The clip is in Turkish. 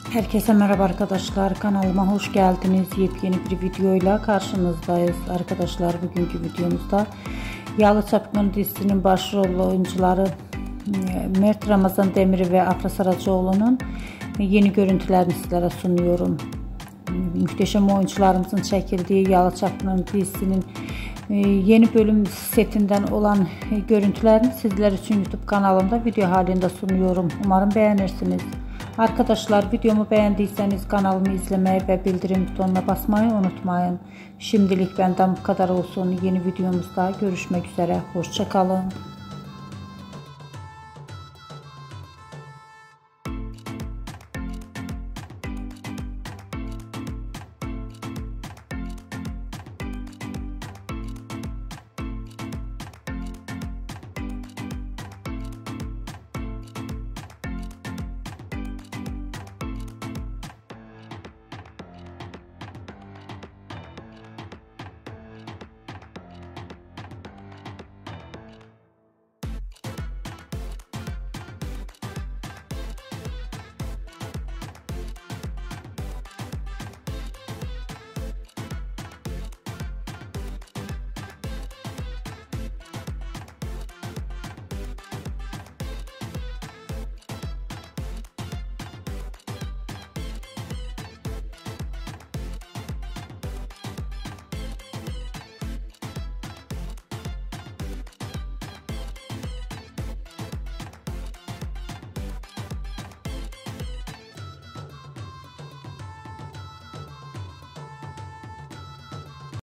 Herkese merhaba arkadaşlar, kanalıma hoş geldiniz. Yepyeni bir videoyla karşınızdayız arkadaşlar. Bugünkü videomuzda Yalı Çapkın dizisinin başrol oyuncuları Mert Ramazan Demiri ve Afra Saracoğlu'nun yeni görüntülerini sizlere sunuyorum. Muhteşem oyuncularımızın çekildiği Yalı Çapkın dizisinin yeni bölüm setinden olan görüntülerini sizler için YouTube kanalımda video halinde sunuyorum. Umarım beğenirsiniz. Arkadaşlar, videomu beğendiyseniz kanalımı izlemeyi ve bildirim butonuna basmayı unutmayın. Şimdilik benden bu kadar olsun. Yeni videomuzda görüşmek üzere. Hoşça kalın.